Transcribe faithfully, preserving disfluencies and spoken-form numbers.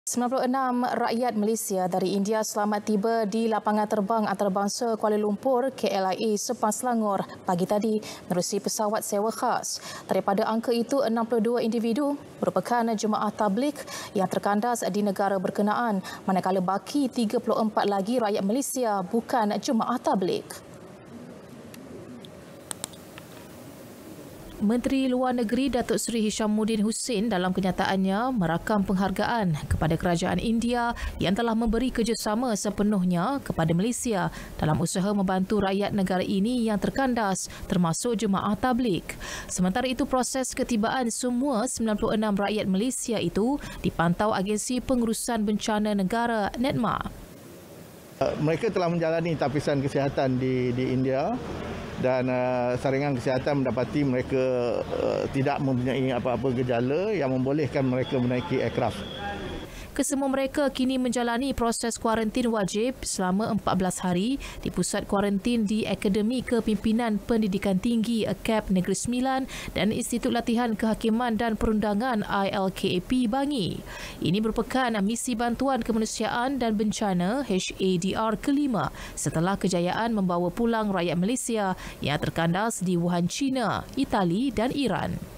sembilan puluh enam rakyat Malaysia dari India selamat tiba di lapangan terbang antarabangsa Kuala Lumpur K L I A Sepang Selangor pagi tadi menerusi pesawat sewa khas. Daripada angka itu, enam puluh dua individu merupakan jemaah tabligh yang terkandas di negara berkenaan, manakala baki tiga puluh empat lagi rakyat Malaysia bukan jemaah tabligh. Menteri Luar Negeri Datuk Seri Hishamuddin Hussein dalam kenyataannya merakam penghargaan kepada kerajaan India yang telah memberi kerjasama sepenuhnya kepada Malaysia dalam usaha membantu rakyat negara ini yang terkandas termasuk jemaah tabligh. Sementara itu, proses ketibaan semua sembilan puluh enam rakyat Malaysia itu dipantau Agensi Pengurusan Bencana Negara NEDMA. Mereka telah menjalani tapisan kesihatan di, di India dan uh, saringan kesihatan mendapati mereka uh, tidak mempunyai apa-apa gejala yang membolehkan mereka menaiki aircraft. Kesemua mereka kini menjalani proses kuarantin wajib selama empat belas hari di pusat kuarantin di Akademi Kepimpinan Pendidikan Tinggi A K A P Negeri Sembilan dan Institut Latihan Kehakiman dan Perundangan I L K A P Bangi. Ini merupakan misi bantuan kemanusiaan dan bencana H A D R kelima setelah kejayaan membawa pulang rakyat Malaysia yang terkandas di Wuhan, China, Itali dan Iran.